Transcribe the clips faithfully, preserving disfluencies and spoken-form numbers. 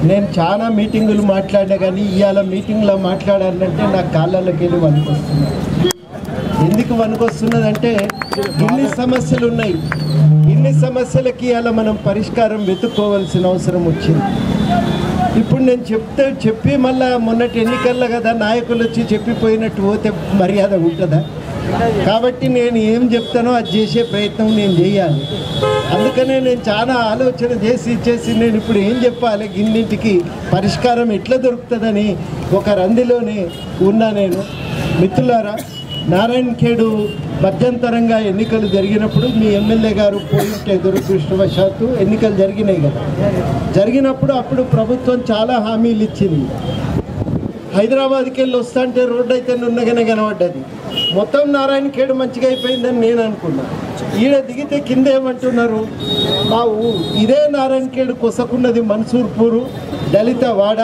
నేను చాలా మీటింగులు మాట్లాడినా కానీ ఇవాళ మీటింగ్లో మాట్లాడాలంటే నా కాళ్ళకి వెళ్ళి వణుకొస్తున్నాను. ఎందుకు వణుకొస్తున్నదంటే ఇన్ని సమస్యలు ఉన్నాయి. ఇన్ని సమస్యలకి ఇవాళ మనం పరిష్కారం వెతుక్కోవాల్సిన అవసరం వచ్చింది. ఇప్పుడు నేను చెప్తే చెప్పి మళ్ళా మొన్నటి ఎన్నికల్లో కదా నాయకులు వచ్చి చెప్పిపోయినట్టు పోతే మర్యాద ఉంటుందా? కాబట్టి నేను ఏం చెప్తానో అది చేసే ప్రయత్నం నేను చేయాలి. అందుకనే నేను చాలా ఆలోచన చేసి చేసి నేను ఇప్పుడు ఏం చెప్పాలి, ఇన్నింటికి పరిష్కారం ఎట్లా దొరుకుతుందని ఒక రందిలోనే ఉన్నా. నేను మిత్రులారా, నారాయణఖేడ్ మధ్యంతరంగా ఎన్నికలు జరిగినప్పుడు మీ ఎమ్మెల్యే గారు పోయింటే దురదృష్టవశాత్తు ఎన్నికలు జరిగినాయి కదా. జరిగినప్పుడు అప్పుడు ప్రభుత్వం చాలా హామీలు ఇచ్చింది. హైదరాబాద్కి వెళ్ళి వస్తా అంటే రోడ్డు అయితే నున్నగానే కనబడ్డది. మొత్తం నారాయణఖేడ్ మంచిగా అయిపోయిందని నేను అనుకున్నా. ఈడ దిగితే కింద ఏమంటున్నారు, మా ఊ ఇదే నారాయణఖేడ్ కొసకున్నది మన్సూర్పూరు దళిత వాడ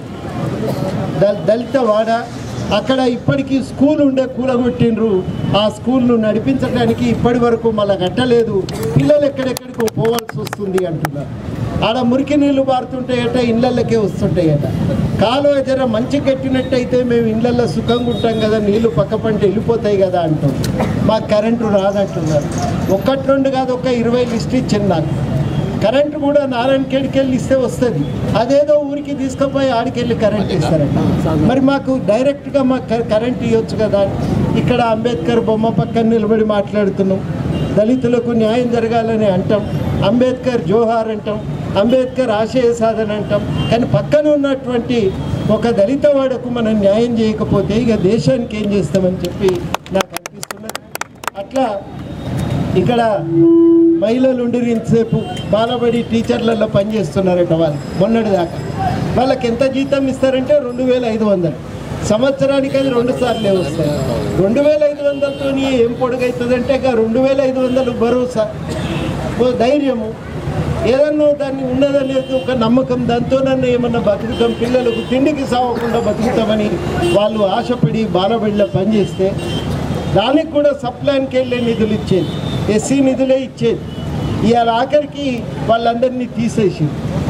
దళిత వాడ అక్కడ ఇప్పటికీ స్కూల్ ఉండే కూలగొట్టిండ్రు. ఆ స్కూల్ను నడిపించడానికి ఇప్పటి వరకు మళ్ళీ కట్టలేదు. పిల్లలు ఎక్కడెక్కడికో పోవాల్సి వస్తుంది అంటున్నారు. ఆడ మురికి నీళ్లు బారుతుంటాయట, ఇళ్ళకే వస్తుంటాయట. కాలువ జర మంచి కట్టినట్టయితే మేము ఇళ్ళల్లో సుఖంగా ఉంటాం కదా, నీళ్లు పక్క పంట వెళ్ళిపోతాయి కదా అంటాం. మాకు కరెంటు రాదంటున్నారు. ఒక్కటి రెండు కాదు, ఒక ఇరవై లిస్ట్ ఇచ్చింది నాకు. కరెంటు కూడా నారాయణఖేడ్కి వెళ్ళి ఇస్తే వస్తుంది. అదేదో ఊరికి తీసుకుపోయి ఆడికెళ్ళి కరెంట్ ఇస్తారట. మరి మాకు డైరెక్ట్గా మాకు కరెంట్ ఇవ్వచ్చు కదా. ఇక్కడ అంబేద్కర్ బొమ్మ పక్కన నిలబడి మాట్లాడుతున్నాం. దళితులకు న్యాయం జరగాలని అంటాం, అంబేద్కర్ జోహార్ అంటాం, అంబేద్కర్ ఆశయ సాధన అంటాం. కానీ పక్కన ఉన్నటువంటి ఒక దళిత వాడకు మనం న్యాయం చేయకపోతే ఇక దేశానికి ఏం చేస్తామని చెప్పి నాకు అనిపిస్తున్నది. అట్లా ఇక్కడ మహిళలు ఉండి ఇంతసేపు బాలబడి టీచర్లలో పనిచేస్తున్నారట. వాళ్ళు మొన్నటి దాకా వాళ్ళకి ఎంత జీతం ఇస్తారంటే రెండు వేల ఐదు వందలు సంవత్సరానికి. అది రెండు సార్లే వస్తాయి. రెండు వేల ఐదు వందలతో ఏం పొడుగవుతుందంటే ఇక రెండు వేల ఐదు వందలు భరోసా, ఓ ధైర్యము, ఏదన్నా దాన్ని ఉన్నదనేది ఒక నమ్మకం. దాంతోనన్నా ఏమన్నా బతుకుతాం, పిల్లలకు తిండికి సాగకుండా బతుకుతామని వాళ్ళు ఆశపడి బాలబడిలో పనిచేస్తే దానికి కూడా సప్లాన్కి వెళ్ళే నిధులు ఇచ్చేది, ఎస్సీ నిధులే ఇచ్చేది. ఇవాళ ఆఖరికి వాళ్ళందరినీ తీసేసి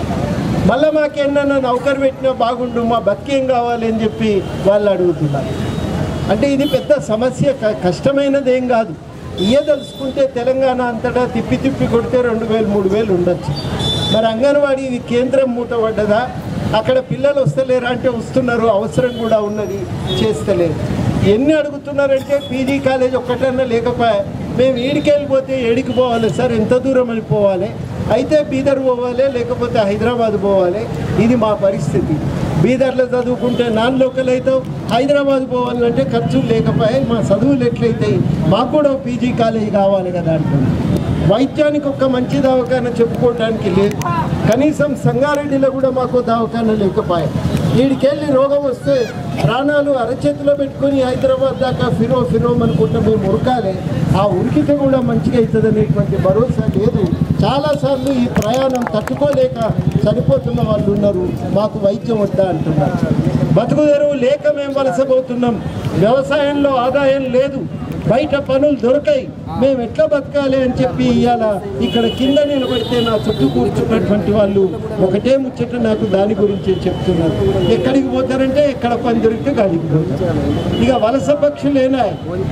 మళ్ళీ మాకేమన్నా నౌకరు పెట్టినా బాగుండు, మా బతికేం కావాలి అని చెప్పి వాళ్ళు అడుగుతున్నారు. అంటే ఇది పెద్ద సమస్య, కష్టమైనది ఏం కాదు. ఇయ్యదలుచుకుంటే తెలంగాణ అంతటా తిప్పి తిప్పి కొడితే రెండు వేలు మూడు వేలు ఉండొచ్చు. మరి అంగన్వాడీ ఇది కేంద్రం మూతపడ్డదా? అక్కడ పిల్లలు వస్తలేరా అంటే వస్తున్నారు, అవసరం కూడా ఉన్నది, చేస్తలేరు. ఎన్ని అడుగుతున్నారంటే పీజీ కాలేజ్ ఒక్కటన్నా లేకపోయా, మేము ఈడికి వెళ్ళిపోతే ఏడికి పోవాలి సార్, ఎంత దూరం అని పోవాలి, అయితే బీదర్ పోవాలి లేకపోతే హైదరాబాద్ పోవాలి. ఇది మా పరిస్థితి. బీదర్లో చదువుకుంటే నాన్ లోకల్ అవుతావు, హైదరాబాద్ పోవాలంటే ఖర్చులు లేకపోయాయి, మా చదువులు ఎట్లయితాయి, మాకు కూడా పీజీ కాలేజ్ కావాలి కదా అంటున్నాం. వైద్యానికి ఒక మంచి దవాఖాన చెప్పుకోవడానికి లేదు. కనీసం సంగారెడ్డిలో కూడా మాకు దవాఖాన లేకపోయాయి. వీడికెళ్ళి రోగం వస్తే ప్రాణాలు అరచేతిలో పెట్టుకొని హైదరాబాద్ దాకా ఫిరో ఫిరో అనుకుంటే మేము ఉరకాలి. ఆ ఉరికితే కూడా మంచిగా అవుతుంది అనేటువంటి భరోసా లేదు. చాలాసార్లు ఈ ప్రయాణం తట్టుకోలేక చనిపోతున్న వాళ్ళు ఉన్నారు. మాకు వైద్యం వద్దా అంటున్నారు. బతుకు తెరువు లేక మేము వలసపోతున్నాం. వ్యవసాయంలో ఆదాయం లేదు, బయట పనులు దొరకాయి, మేము ఎట్లా బతకాలి అని చెప్పి ఇవాళ ఇక్కడ కింద నిలబడితే నా చుట్టూ కూర్చున్నటువంటి వాళ్ళు ఒకటే ముచ్చట నాకు దాని గురించి చెప్తున్నారు. ఎక్కడికి పోతారంటే ఎక్కడ పని దొరికితే గాడికి పోతారు. ఇక వలస పక్షులేనా,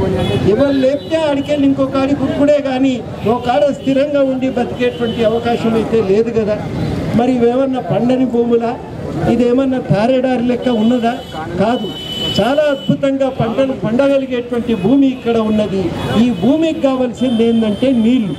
ఎవరు లేపితే ఆడికెళ్ళి ఇంకొక ఆడి కురుకుడే కానీ ఒక ఆడ స్థిరంగా ఉండి బతికేటువంటి అవకాశం అయితే లేదు కదా. మరి ఇవేమన్నా పండని భూములా, ఇదేమన్నా తారేడారి లెక్క ఉన్నదా? కాదు. చాలా అద్భుతంగా పంటలు పండగలిగేటువంటి భూమి ఇక్కడ ఉన్నది. ఈ భూమికి కావాల్సింది ఏంటంటే నీళ్లు.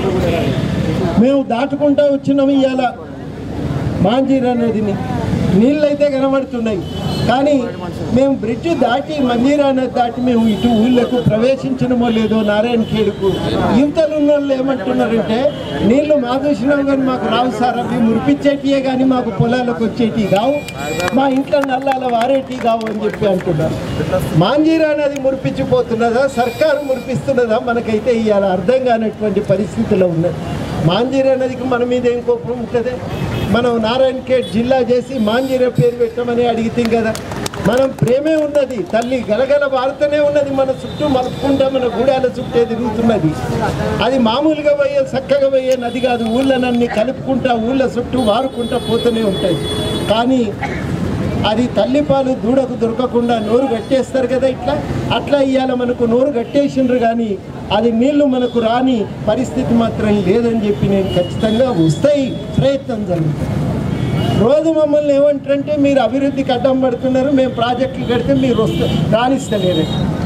మేము దాటుకుంటా వచ్చినాము ఇవాళ మాంజీరా నదిని. నీళ్ళు అయితే కనబడుతున్నాయి, కానీ మేము బ్రిడ్జ్ దాటి మంజీరా నది దాటి మేము ఇటు ఊళ్ళకు ప్రవేశించడమో లేదో నారాయణఖేడ్కు. యువతలు ఉన్న వాళ్ళు ఏమంటున్నారంటే నీళ్లు మా చూసినాం కానీ మాకు రావు సార్, అవి మురిపించేటియే కానీ మాకు పొలాలకు వచ్చేటి కావు, మా ఇంట్లో నల్లాల వారేటి కావు అని చెప్పి అంటున్నారు. మాంజీరా నది మురిపించిపోతున్నదా, సర్కారు మురిపిస్తున్నదా, మనకైతే ఇవాళ అర్థం కానటువంటి పరిస్థితిలో ఉన్నది. మాంజీరా నదికి మన మీద ఏం కోపం ఉంటుంది? మనం నారాయణఖేడ్ జిల్లా చేసి మాంజీరా పేరు పెట్టమని అడిగితే కదా, మనం ప్రేమే ఉన్నది, తల్లి గలగల వారుతూనే ఉన్నది, మన చుట్టూ మలుపుకుంటా మన గూడాల చుట్టే తిరుగుతున్నది. అది మామూలుగా పోయే చక్కగా పోయే నది కాదు, ఊళ్ళనన్నీ కలుపుకుంటా ఊళ్ళ చుట్టూ వారుకుంటా పోతూనే ఉంటాయి. కానీ అది తల్లిపాలు దూడకు దొరకకుండా నోరు కట్టేస్తారు కదా, ఇట్లా అట్లా ఇవాళ మనకు నోరు కట్టేసిండ్రు. కానీ అది నీళ్లు మనకు రాని పరిస్థితి మాత్రం లేదని చెప్పి నేను ఖచ్చితంగా వస్తాయి ప్రయత్నం జరుగుతుంది. రోజు మమ్మల్ని ఏమంటారంటే మీరు అభివృద్ధికి అడ్డం పడుతున్నారు, మేము ప్రాజెక్టులు కడితే మీరు వస్తే రాణిస్తలేరు.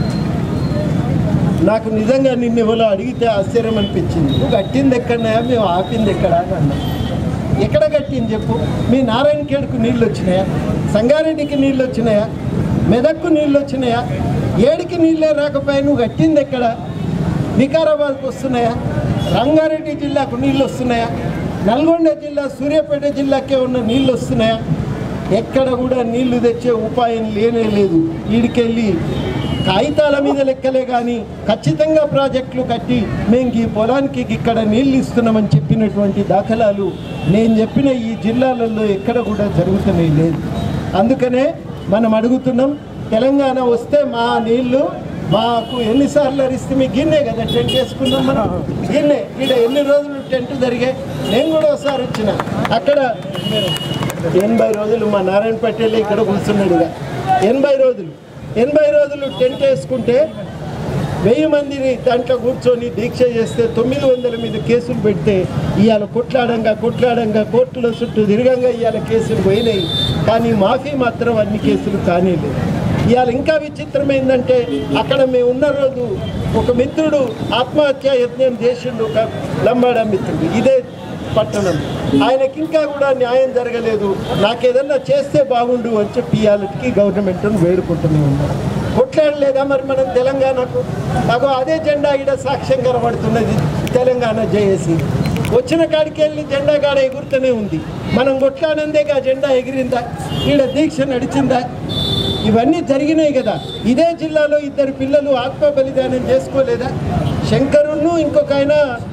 నాకు నిజంగా నిన్ను ఎవరో అడిగితే ఆశ్చర్యం అనిపించింది. నువ్వు కట్టింది ఎక్కడన్నా, మేము ఆపింది ఎక్కడ అని అన్నా. ఎక్కడ కట్టింది చెప్పు? మీ నారాయణఖేడ్కు నీళ్ళు వచ్చినాయా? సంగారెడ్డికి నీళ్ళు వచ్చినాయా? మెదక్కు నీళ్ళు వచ్చినాయా? ఏడికి నీళ్ళే రాకపోయా? నువ్వు కట్టింది ఎక్కడ? వికారాబాద్కు వస్తున్నాయా? రంగారెడ్డి జిల్లాకు నీళ్ళు వస్తున్నాయా? నల్గొండ జిల్లా సూర్యాపేట జిల్లాకే ఉన్న నీళ్ళు వస్తున్నాయా? ఎక్కడ కూడా నీళ్లు తెచ్చే ఉపాయం లేనే లేదు. వీడికెళ్ళి కాగితాల మీద లెక్కలే కానీ ఖచ్చితంగా ప్రాజెక్టులు కట్టి మేము ఈ పొలానికి ఇక్కడ నీళ్ళు ఇస్తున్నామని చెప్పినటువంటి దాఖలాలు నేను చెప్పిన ఈ జిల్లాలలో ఎక్కడ కూడా జరుగుతూనే లేదు. అందుకనే మనం అడుగుతున్నాం, తెలంగాణ వస్తే మా నీళ్లు మాకు ఎన్నిసార్లు అరిస్తే మీ గిన్నే కదా టెంట్ వేసుకున్నాం మనం. గిన్నే ఇక్కడ ఎన్ని రోజులు టెంట్ జరిగాయి. నేను కూడా ఒకసారి వచ్చిన అక్కడ ఎనభై రోజులు మా నారాయణ పటేల్ ఇక్కడ కూర్చున్నాడుగా. ఎనభై రోజులు ఎనభై రోజులు టెంట్ వేసుకుంటే వెయ్యి మందిని దాంట్లో కూర్చొని దీక్ష చేస్తే తొమ్మిది వందల మీద కేసులు పెడితే ఇవాళ కొట్లాడంగా కొట్లాడంగా కోర్టుల చుట్టూ తిరగంగా ఇవాళ కేసులు పోయినాయి. కానీ మాఫీ మాత్రం అన్ని కేసులు కానేలేదు. ఇవాళ ఇంకా విచిత్రం ఏంటంటే అక్కడ మేము ఉన్న రోజు ఒక మిత్రుడు ఆత్మహత్య యత్నం చేసిండు, ఒక లంబాడ మిత్రుడు, ఇదే పట్టణం. ఆయనకి ఇంకా కూడా న్యాయం జరగలేదు. నాకేదన్నా చేస్తే బాగుండు అని చెప్పి ఇవాళకి గవర్నమెంట్ను వేడుకుంటూనే ఉన్నారు. కొట్లాడలేదా మరి మనం తెలంగాణకు? నాకు అదే జెండా ఇక్కడ సాక్ష్యం కనబడుతున్నది. తెలంగాణ జేఏసీ వచ్చిన కాడికి వెళ్ళి జెండా కాడ ఎగురుతూనే ఉంది. మనం కొట్లాడందేగా జెండా ఎగిరిందా? ఈడ దీక్ష నడిచిందా? ఇవన్నీ జరిగినాయి కదా. ఇదే జిల్లాలో ఇద్దరు పిల్లలు ఆత్మ బలిదానం చేసుకోలేదా? శంకరును ఇంకొక ఆయన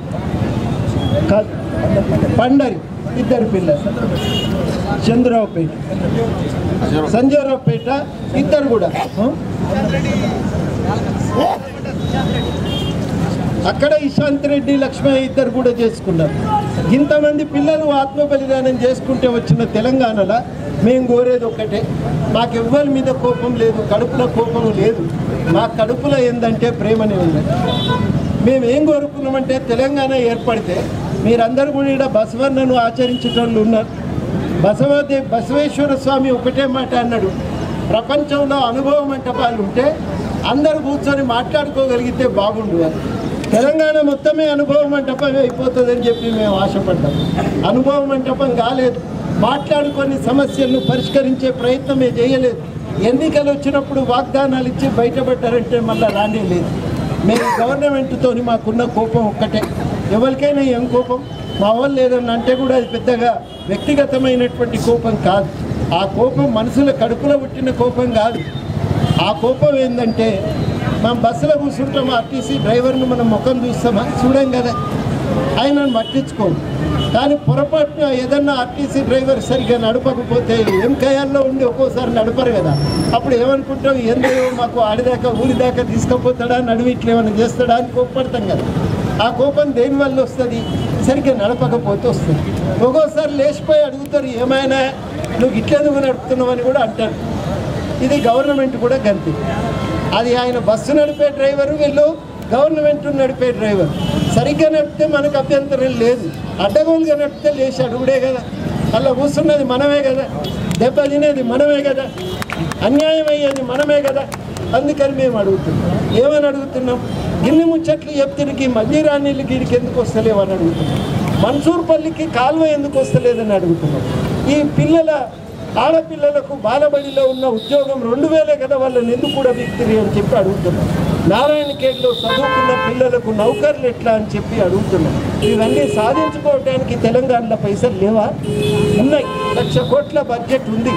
పండరి, ఇద్దరు పిల్లలు, చంద్రరావుపేట సంజయరావుపేట ఇద్దరు కూడా అక్కడ ఇశాంత్ రెడ్డి లక్ష్మయ్య ఇద్దరు కూడా చేసుకున్నారు. ఇంతమంది పిల్లలు ఆత్మ బలిదానం చేసుకుంటే వచ్చిన తెలంగాణలో మేము కోరేది ఒక్కటే, మాకు ఎవ్వరి మీద కోపం లేదు, కడుపులో కోపం లేదు. మా కడుపులో ఏంటంటే ప్రేమనే ఉంది. మేము ఏం కోరుకున్నామంటే తెలంగాణ ఏర్పడితే మీరందరూ కూడా ఇక్కడ బసవన్నను ఆచరించేటోళ్ళు ఉన్నారు. బసవదే బసవేశ్వర స్వామి ఒకటే మాట అన్నాడు, ప్రపంచంలో అనుభవ మంటపాలు ఉంటే అందరూ కూర్చొని మాట్లాడుకోగలిగితే బాగుండు అని. తెలంగాణ మొత్తమే అనుభవ మంటపం అయిపోతుందని చెప్పి మేము ఆశపడ్డాం. అనుభవ మంటపం కాలేదు. మాట్లాడుకొని సమస్యలను పరిష్కరించే ప్రయత్నమే చేయలేదు. ఎన్నికలు వచ్చినప్పుడు వాగ్దానాలు ఇచ్చి బయటపడ్డారంటే మళ్ళీ రానే లేదు. మేము గవర్నమెంట్తో మాకున్న కోపం ఒక్కటే. ఎవరికైనా ఏం కోపం? మా వాళ్ళు లేదన్నా అంటే కూడా అది పెద్దగా వ్యక్తిగతమైనటువంటి కోపం కాదు. ఆ కోపం మనసుల కడుపులో పుట్టిన కోపం కాదు. ఆ కోపం ఏంటంటే మనం బస్సులో కూర్చుంటాం, ఆర్టీసీ డ్రైవర్ను మనం ముఖం చూస్తామా? చూడం కదా, ఆయనను పట్టించుకోము. కానీ పొరపాటున ఏదన్నా ఆర్టీసీ డ్రైవర్ సరిగ్గా నడపకపోతే ఏం కయాల్లో ఉండి ఒక్కోసారి నడపరు కదా, అప్పుడు ఏమనుకుంటాం, ఏందో మాకు ఆడిదాకా ఊరిదాకా తీసుకుపోతాడా, నడువి ఇట్లా ఏమైనా చేస్తాడా అని కోప్పడతాం కదా. ఆ కోపం దేనివల్ల వస్తుంది? సరిగ్గా నడపకపోతే వస్తుంది. ఒక్కోసారి లేచిపోయి అడుగుతారు, ఏమైనా నువ్వు ఇట్లెందుకు నడుపుతున్నావు అని కూడా అంటారు. ఇది గవర్నమెంట్ కూడా గంతే. అది ఆయన బస్సు నడిపే డ్రైవరు, వీళ్ళు గవర్నమెంట్ నడిపే డ్రైవర్. సరిగ్గా నడిపితే మనకు అభ్యంతరం లేదు, అడ్డగోలుగా నడిపితే లేచి అడుగుడే కదా. అలా కూర్చున్నది మనమే కదా, దెబ్బ తినేది మనమే కదా, అన్యాయం అయ్యేది మనమే కదా. అందుకని మేము అడుగుతున్నాం. ఏమని అడుగుతున్నాం? గిన్నె ముచ్చట్లు చెప్తిరికి మంజీరాణికి వీడికి ఎందుకు వస్తలేవని అడుగుతున్నాం. మన్సూర్పల్లికి కాలువ ఎందుకు వస్తలేదని అడుగుతున్నాం. ఈ పిల్లల ఆడపిల్లలకు బాలబడిలో ఉన్న ఉద్యోగం రెండు వేలే కదా, వాళ్ళని ఎందుకు కూడా వ్యక్తిని అని చెప్పి అడుగుతున్నాం. నారాయణఖేడ్లో చదువుకున్న పిల్లలకు నౌకర్లు ఎట్లా అని చెప్పి అడుగుతున్నాం. ఇవన్నీ సాధించుకోవడానికి తెలంగాణలో పైసలు లేవా? ఉన్నాయి. లక్ష కోట్ల బడ్జెట్ ఉంది.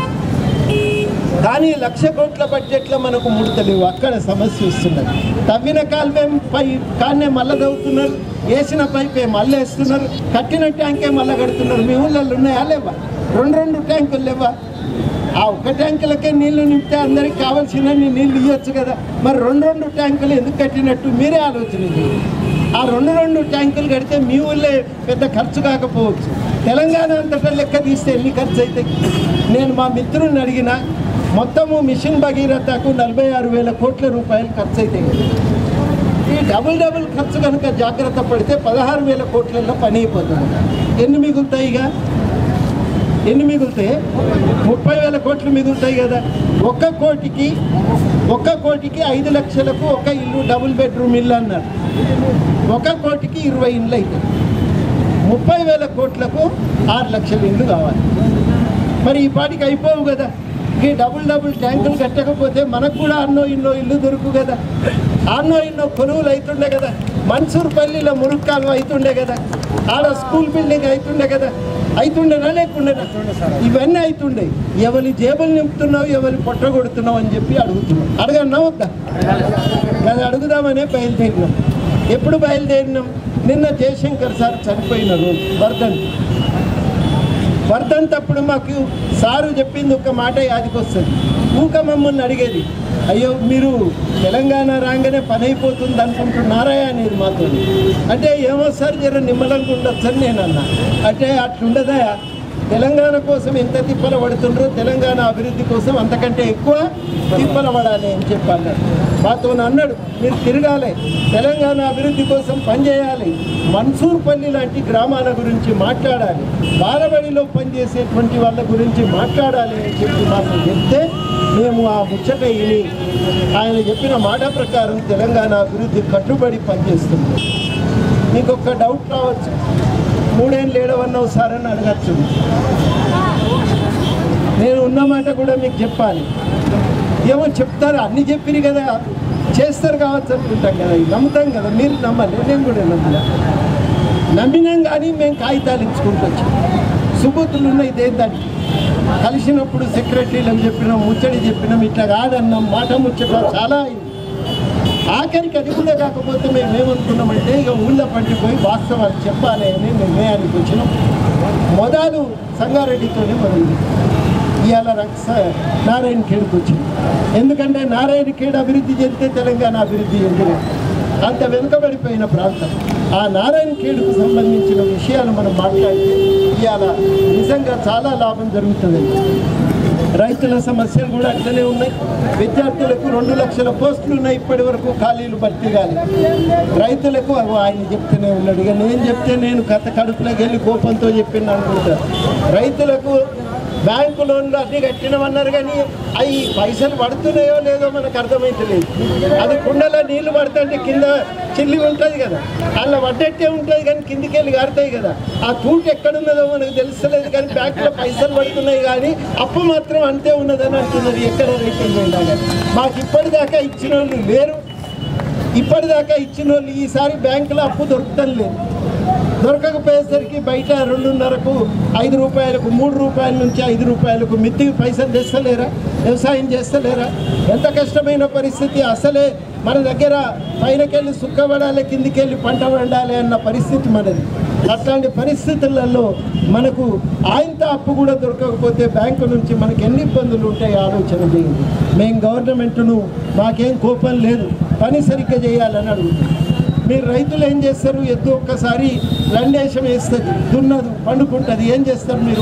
కానీ లక్ష కోట్ల బడ్జెట్లో మనకు ముడతలేవు. అక్కడ సమస్య వస్తున్నది. తవ్విన కాలువేం పై కాన్నే మళ్ళీ తవ్వుతున్నారు, వేసిన పైపే మళ్ళీ వేస్తున్నారు, కట్టిన ట్యాంకే మళ్ళీ కడుతున్నారు. మీ ఊళ్ళల్లో ఉన్నాయా? లేవా? రెండు రెండు ట్యాంకులు లేవా? ఆ ఒక్క ట్యాంకులకే నీళ్లు నింపితే అందరికి కావాల్సిన నీళ్ళు ఇవ్వచ్చు కదా. మరి రెండు రెండు ట్యాంకులు ఎందుకు కట్టినట్టు మీరే ఆలోచన చేయండి. ఆ రెండు రెండు ట్యాంకులు కడితే మీ ఊళ్ళే పెద్ద ఖర్చు కాకపోవచ్చు, తెలంగాణ అంతటా లెక్క తీస్తే ఎన్ని ఖర్చు అవుతాయి? నేను మా మిత్రుడిని అడిగిన, మొత్తము మిషన్ భగీరథకు నలభై ఆరు వేల కోట్ల రూపాయలు ఖర్చు అవుతాయి. ఈ డబుల్ డబుల్ ఖర్చు కనుక జాగ్రత్త పడితే పదహారు వేల కోట్లలో పని అయిపోతుంది. ఎన్ని మిగులుతాయి? ఇక ఎన్ని మిగులుతాయి? ముప్పై వేల కోట్లు మిగులుతాయి కదా. ఒక్క కోటికి ఒక్క కోటికి ఐదు లక్షలకు ఒక ఇల్లు, డబుల్ బెడ్రూమ్ ఇల్లు అన్నారు. ఒక కోటికి ఇరవై ఇండ్లు అవుతాయి. ముప్పై వేల కోట్లకు ఆరు లక్షల ఇండ్లు కావాలి. మరి ఈ పాటికి అయిపోవు కదా. ఈ డబుల్ డబుల్ ట్యాంకులు కట్టకపోతే మనకు కూడా అన్నో ఇన్నో ఇల్లు దొరుకు కదా, అన్నో ఇన్నో కొనుగోలు అవుతుండే కదా, మన్సూర్పల్లిలో మురుక్కాలు అవుతుండే కదా, ఆడ స్కూల్ బిల్డింగ్ అవుతుండే కదా, అవుతుండేనా లేకుండేనా? ఇవన్నీ అవుతుండే. ఎవరి జేబులు నింపుతున్నావు, ఎవరి పొట్ట కొడుతున్నావు అని చెప్పి అడుగుతున్నావు. అడగన్నా వద్దా? అది అడుగుదామనే బయలుదేరినాం. ఎప్పుడు బయలుదేరినాం? నిన్న జయశంకర్ సార్ చనిపోయిన రోజు వర్ధన్ వర్ధన్ తప్పుడు మాకు సారు చెప్పింది ఒక మాట యాదికి వస్తుంది. ఊక మమ్మల్ని అడిగేది, అయ్యో మీరు తెలంగాణ రాగానే పని అయిపోతుంది అనుకుంటున్నారా అనేది మాతో. అంటే ఏమో సార్ జర నిమ్మలంగా ఉండొచ్చు అని నేను అన్నా. అంటే అట్లుండదా, తెలంగాణ కోసం ఎంత తిప్పల పడుతుండ్రో తెలంగాణ అభివృద్ధి కోసం అంతకంటే ఎక్కువ తిప్పల పడాలి అని చెప్పాలి. మాతో అన్నాడు, మీరు తిరగాలి, తెలంగాణ అభివృద్ధి కోసం పనిచేయాలి, మన్సూర్పల్లి లాంటి గ్రామాల గురించి మాట్లాడాలి, బాలబడిలో పనిచేసేటువంటి వాళ్ళ గురించి మాట్లాడాలి అని చెప్పి మాకు చెప్తే మేము ఆ ముచ్చట ఇని ఆయన చెప్పిన మాట ప్రకారం తెలంగాణ అభివృద్ధి కట్టుబడి పనిచేస్తున్నాం. మీకు ఒక్క డౌట్ రావచ్చు, మూడేళ్ళు ఏడవన్నావు సార్ అని అడగచ్చు. నేను ఉన్నమాట కూడా మీకు చెప్పాలి. ఏమో చెప్తారు, అన్నీ చెప్పిరు కదా, చేస్తారు కావచ్చు అనుకుంటాం కదా, నమ్ముతాం కదా. మీరు నమ్మాలి, నేను కూడా నమ్మినా నమ్మినాం కానీ మేము కాగితాలు ఇచ్చుకుంటూ వచ్చాం. సుబుతులు ఉన్నాయి దేనికి. కలిసినప్పుడు సెక్రటరీలకు చెప్పినాం, ముచ్చడి చెప్పినాం, ఇట్లా కాదన్నాం, మాట ముచ్చట చాలా అయింది. ఆఖరికి అది కూడా కాకపోతే మేము ఏమనుకున్నామంటే ఇక ఊళ్ళో పండిపోయి వాస్తవాలు చెప్పాలి అని నిర్ణయానికి వచ్చినాం. మొదలు సంగారెడ్డితోనే మొదలు ఇవాళ రక్ష నారాయణఖేడ్కి వచ్చింది. ఎందుకంటే నారాయణఖేడ్ అభివృద్ధి చెందితే తెలంగాణ అభివృద్ధి చెందిన అంత వెనుకబడిపోయిన ప్రాంతం. ఆ నారాయణఖేడ్కు సంబంధించిన విషయాలు మనం మాట్లాడితే ఇవాళ నిజంగా చాలా లాభం జరుగుతుందండి. రైతుల సమస్యలు కూడా అట్లనే ఉన్నాయి. విద్యార్థులకు రెండు లక్షల పోస్టులు ఉన్నాయి, ఇప్పటి వరకు ఖాళీలు భర్తీ కాలేదు. రైతులకు ఆయన చెప్తూనే ఉన్నాడు, ఇక నేను చెప్తే నేను కథ కడుపులోకి వెళ్ళి కోపంతో చెప్పింది అనుకుంటా. రైతులకు బ్యాంకు లోన్లు అన్నీ కట్టినమన్నారు కానీ అవి పైసలు పడుతున్నాయో లేదో మనకు అర్థమైతలేదు. అది కుండలో నీళ్లు పడుతుంటే కింద చిల్లి ఉంటుంది కదా, అలా పడ్డట్టే ఉంటుంది కానీ కిందికి వెళ్ళి కారుతాయి కదా, ఆ తూటు ఎక్కడున్నదో మనకు తెలుస్తలేదు. కానీ బ్యాంకులో పైసలు పడుతున్నాయి కానీ అప్పు మాత్రం అంతే ఉన్నదని అంటున్నది. ఎక్కడ రేటింగ్ అయినా కానీ మాకు ఇప్పటిదాకా ఇచ్చిన వాళ్ళు లేరు. ఇప్పటిదాకా ఇచ్చిన వాళ్ళు ఈసారి బ్యాంకులో అప్పు దొరుకుతం లేదు. దొరకకపోయేసరికి బయట రెండున్నరకు ఐదు రూపాయలకు మూడు రూపాయల నుంచి ఐదు రూపాయలకు మిత్తికి పైసలు తెస్తలేరా? వ్యవసాయం చేస్తలేరా? ఎంత కష్టమైన పరిస్థితి. అసలే మన దగ్గర పైనకెళ్ళి సుక్కబడాలి, కిందికెళ్ళి పంట పండాలి అన్న పరిస్థితి మనది. అట్లాంటి పరిస్థితులలో మనకు ఆయనతో అప్పు కూడా దొరకకపోతే బ్యాంకు నుంచి మనకు ఎన్ని ఇబ్బందులు ఉంటాయి ఆలోచన చేయండి. మేము గవర్నమెంట్ను మాకేం కోపం లేదు, పని సరిగ్గా చేయాలని అడుగుతాం. మీరు రైతులు ఏం చేస్తారు? ఎద్దు ఒక్కసారి లండేశం వేస్తుంది, దున్నదు, పండుకుంటుంది. ఏం చేస్తారు మీరు?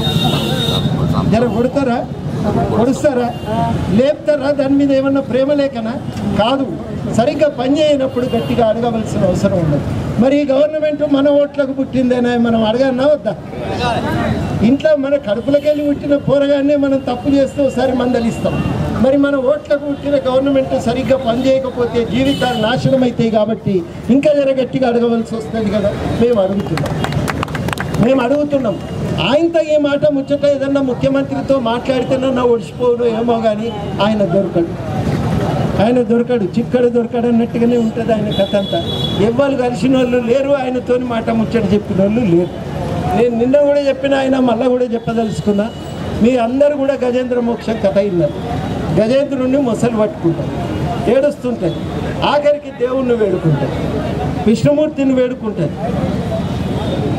జర కొడతారా? కొడుస్తారా? లేపుతారా? దాని మీద ఏమన్నా ప్రేమ లేకనా? కాదు. సరిగ్గా పని చేయనప్పుడు గట్టిగా అడగవలసిన అవసరం ఉండదు. మరి ఈ గవర్నమెంట్ మన ఓట్లకు పుట్టిందేనా మనం అడగన్నా వద్దా? ఇంట్లో మన కడుపులకి వెళ్ళి పుట్టిన పోరగానే మనం తప్పు చేస్తే ఒకసారి మందలిస్తాం. మరి మన ఓట్లకు పుట్టిన గవర్నమెంట్ సరిగ్గా పనిచేయకపోతే జీవితాలు నాశనం అవుతాయి. కాబట్టి ఇంకా జర గట్టిగా అడగవలసి వస్తుంది కదా. మేము అడుగుతున్నాం మేము అడుగుతున్నాం ఆయనతో ఏ మాట ముచ్చట ఏదన్నా ముఖ్యమంత్రితో మాట్లాడితేనన్నా ఒడిచిపోవడం ఏమో కానీ ఆయన దొరకడు. ఆయన దొరకడు, చిక్కడు దొరకడు అన్నట్టుగానే ఉంటుంది ఆయన కథ అంతా. ఎవ్వరు కలిసిన వాళ్ళు లేరు, ఆయనతో మాట ముచ్చట చెప్పిన వాళ్ళు లేరు. నేను నిన్న కూడా చెప్పిన, ఆయన మళ్ళీ కూడా చెప్పదలుచుకున్నా. మీ అందరూ కూడా గజేంద్ర మోక్షం కథ అయినారు. గజేంద్రుడిని మొసలు పట్టుకుంటారు, ఏడుస్తుంటారు, ఆఖరికి దేవుణ్ణి వేడుకుంటారు, విష్ణుమూర్తిని వేడుకుంటారు. అసలు నువ్వు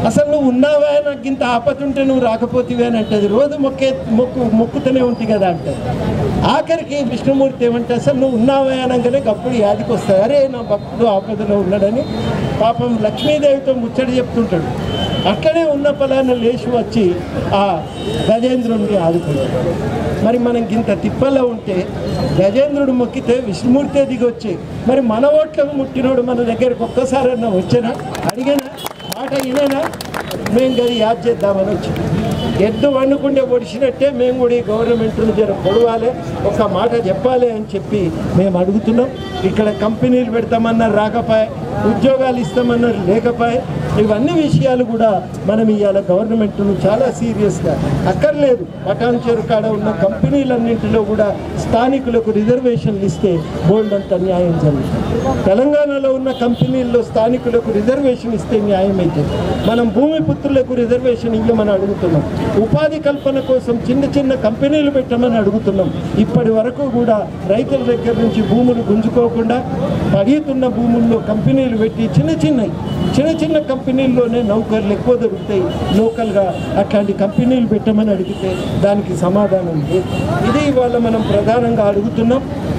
నువ్వు ఉన్నావా, నాకు ఇంత ఆపతుంటే నువ్వు రాకపోతేవే అని అంటది. రోజు మొక్కే మొక్కు మొక్కుతూనే ఉంటుంది కదా అంటది. ఆఖరికి విష్ణుమూర్తి ఏమంటే అసలు నువ్వు ఉన్నావా అనగానే అప్పుడు యాదికి వస్తుంది, అరే నా భక్తుడు ఆపదలో ఉన్నాడని. పాపం లక్ష్మీదేవితో ముచ్చట చెప్తుంటాడు. అక్కడే ఉన్న ఫలాన లేచి వచ్చి ఆ గజేంద్రుడిని ఆదుకుంటాడు. మరి మనకి ఇంత తిప్పలో ఉంటే గజేంద్రుడు మొక్కితే విష్ణుమూర్తే దిగి వచ్చి మరి మన ఓట్లకు ముట్టినోడు మన దగ్గరకు ఒక్కసారన్నా వచ్చానా, అడిగానా, మాట వినేనా? మేము గది యాద్ చేద్దామని వచ్చి ఎద్దు వండుకుంటే ఒడిచినట్టే మేము కూడా ఈ గవర్నమెంట్ను జర పొడవాలి, ఒక మాట చెప్పాలి అని చెప్పి మేము అడుగుతున్నాం. ఇక్కడ కంపెనీలు పెడతామన్నారు రాకపోయే, ఉద్యోగాలు ఇస్తామన్నారు లేకపోయే. ఇవన్నీ విషయాలు కూడా మనం ఇవాళ గవర్నమెంట్ను చాలా సీరియస్గా అక్కర్లేదు. పటాన్ చెరు కాడ ఉన్న కంపెనీలన్నింటిలో కూడా స్థానికులకు రిజర్వేషన్లు ఇస్తే బోల్డ్ అంత న్యాయం జరుగుతుంది. తెలంగాణలో ఉన్న కంపెనీల్లో స్థానికులకు రిజర్వేషన్ ఇస్తే న్యాయం అవుతుంది. మనం భూమి పుత్రులకు రిజర్వేషన్ ఇవ్వమని అడుగుతున్నాం. ఉపాధి కల్పన కోసం చిన్న చిన్న కంపెనీలు పెట్టమని అడుగుతున్నాం. ఇప్పటి వరకు కూడా రైతుల దగ్గర నుంచి భూములు గుంజుకోకుండా పడుతున్న భూముల్లో కంపెనీలు పెట్టి చిన్న చిన్నవి చిన్న చిన్న కంపెనీల్లోనే నౌకర్లు ఎక్కువ దొరుకుతాయి, లోకల్గా అట్లాంటి కంపెనీలు పెట్టమని అడిగితే దానికి సమాధానం లేదు. ఇది ఇవాళ మనం ప్రధానంగా అడుగుతున్నాం.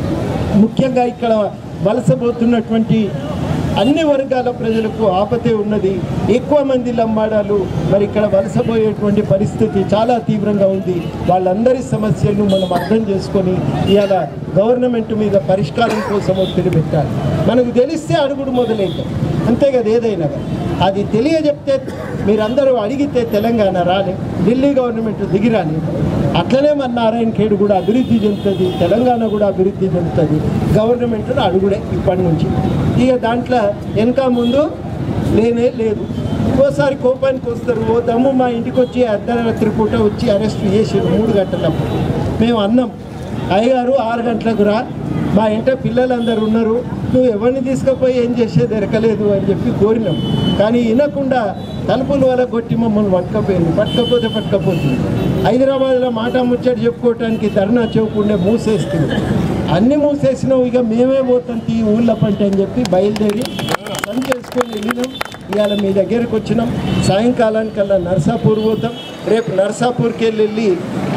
ముఖ్యంగా ఇక్కడ వలసపోతున్నటువంటి అన్ని వర్గాల ప్రజలకు ఆపతే ఉన్నది. ఎక్కువ మంది లంబాడాలు మరి ఇక్కడ వలసపోయేటువంటి పరిస్థితి చాలా తీవ్రంగా ఉంది. వాళ్ళందరి సమస్యలను మనం అర్థం చేసుకొని ఇవాళ గవర్నమెంట్ మీద పరిష్కారం కోసం ఒత్తిడి పెట్టాలి. మనకు తెలిస్తే అడుగుడు మొదలైతాం, అంతే కదా. ఏదైనా అది తెలియజెప్తే మీరందరూ అడిగితే తెలంగాణ రాలే, ఢిల్లీ గవర్నమెంట్ దిగిరాలి. అట్లనే మన నారాయణఖేడ్ కూడా అభివృద్ధి చెందుతుంది, తెలంగాణ కూడా అభివృద్ధి చెందుతుంది. గవర్నమెంట్ను అడుగుడే ఇప్పటి నుంచి. ఇక దాంట్లో వెనక ముందు లేనే లేదు. ఓసారి కోపానికి వస్తారు, ఓ దమ్ము మా ఇంటికి వచ్చి అర్ధరాత్రి పూట వచ్చి అరెస్ట్ చేసారు మూడు గంటలప్పుడు. మేము అన్నాం, అయ్యగారు ఆరు గంటలకు రా, మా ఇంట పిల్లలందరూ ఉన్నారు, నువ్వు ఎవరిని తీసుకుపోయి ఏం చేసేది ఎరకలేదు అని చెప్పి కోరినాం. కానీ వినకుండా తలుపుల వల్ల కొట్టి మమ్మల్ని పట్టుకపోయింది. పట్టుకపోతే పట్టుకపోతుంది. హైదరాబాద్లో మాట ముచ్చట చెప్పుకోవటానికి ధర్నా చెప్పుకుంటే మూసేస్తుంది. అన్నీ మూసేసినావు, ఇక మేమే పోతాం తీ ఊళ్ళ పంట అని చెప్పి బయలుదేరి పని చేసుకొని వెళ్ళినాం. ఇవాళ మీ దగ్గరకు వచ్చినాం. సాయంకాలానికల్లా నర్సాపూర్ పోతాం. రేపు నర్సాపూర్కి వెళ్ళి వెళ్ళి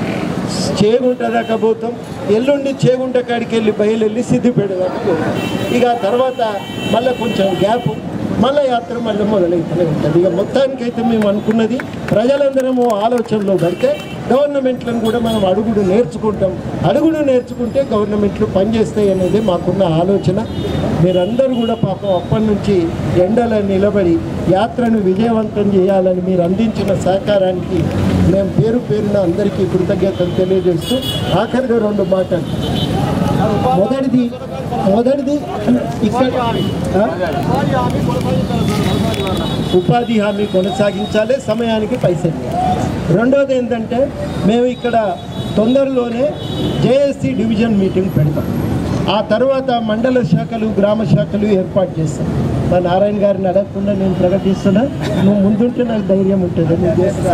చేగుంట దాకా పోతాం. ఎల్లుండి చేగుంట కాడికి వెళ్ళి బయలువెళ్ళి సిద్దిపేట దాకా పోతాం. ఇక తర్వాత మళ్ళీ కొంచెం గ్యాప్, మళ్ళీ యాత్ర మళ్ళీ మొదలైతూనే ఉంటుంది. ఇక మొత్తానికైతే మేము అనుకున్నది ప్రజలందరము ఆలోచనలో పడితే గవర్నమెంట్లను కూడా మనం అడుగుడు నేర్చుకుంటాం. అడుగుడు నేర్చుకుంటే గవర్నమెంట్లు పనిచేస్తాయి అనేది మాకున్న ఆలోచన. మీరందరూ కూడా పాపం అప్పటి నుంచి ఎండలో నిలబడి యాత్రను విజయవంతం చేయాలని మీరు అందించిన సహకారానికి మేము పేరు పేరున అందరికీ కృతజ్ఞతలు తెలియజేస్తూ ఆఖరిగా రెండు మాటలు. మొదటిది మొదటిది ఇక్కడ ఉపాధి హామీ కొనసాగించాలి, సమయానికి పైసలు. రెండోది ఏంటంటే మేము ఇక్కడ తొందరలోనే జేఏసీ డివిజన్ మీటింగ్ పెడతాం. ఆ తర్వాత మండల శాఖలు గ్రామ శాఖలు ఏర్పాటు చేస్తాం. మా నారాయణ గారిని అడగకుండా నేను ప్రకటిస్తున్నా, నువ్వు ముందుంటే నాకు ధైర్యం ఉంటుంది. నేను చేస్తా.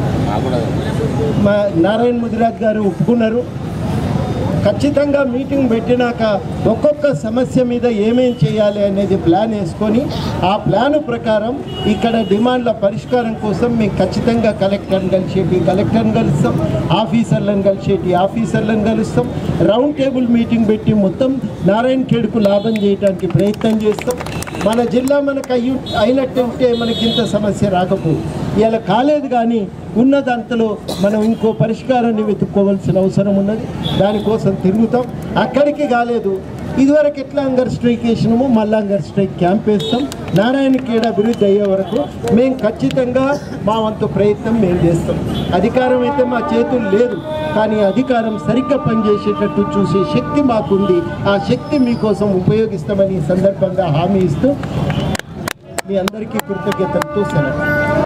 మా నారాయణ ముదిరాజ్ గారు ఒప్పుకున్నారు. ఖచ్చితంగా మీటింగ్ పెట్టినాక ఒక్కొక్క సమస్య మీద ఏమేం చేయాలి అనేది ప్లాన్ వేసుకొని ఆ ప్లాను ప్రకారం ఇక్కడ డిమాండ్ల పరిష్కారం కోసం మేము ఖచ్చితంగా కలెక్టర్ని కలిసేటి కలెక్టర్ని కలుస్తాం, ఆఫీసర్లను కలిసేటి ఆఫీసర్లను కలుస్తాం. రౌండ్ టేబుల్ మీటింగ్ పెట్టి మొత్తం నారాయణఖేడ్కు లాభం చేయడానికి ప్రయత్నం చేస్తాం. మన జిల్లా మనకు అయ్యి అయినట్టు ఉంటే మనకి ఇంత సమస్య రాకపోదు. ఇలా కాలేదు, కానీ ఉన్నదంతలో మనం ఇంకో పరిష్కారాన్ని వెతుక్కోవాల్సిన అవసరం ఉన్నది. దానికోసం తిరుగుతాం. అక్కడికి కాలేదు, ఇదివరకు ఎట్లా అంగర్ స్ట్రైక్ వేసినామో మళ్ళీ అంగర్ స్ట్రైక్ క్యాంప్ వేస్తాం. నారాయణఖేడ్ అభివృద్ధి అయ్యే వరకు మేము ఖచ్చితంగా మా వంతు ప్రయత్నం మేము చేస్తాం. అధికారం అయితే మా చేతులు లేదు, కానీ అధికారం సరిగ్గా పనిచేసేటట్టు చూసే శక్తి మాకుంది. ఆ శక్తి మీకోసం ఉపయోగిస్తామని ఈ సందర్భంగా హామీ ఇస్తూ మీ అందరికీ కృతజ్ఞతలతో సెలవు.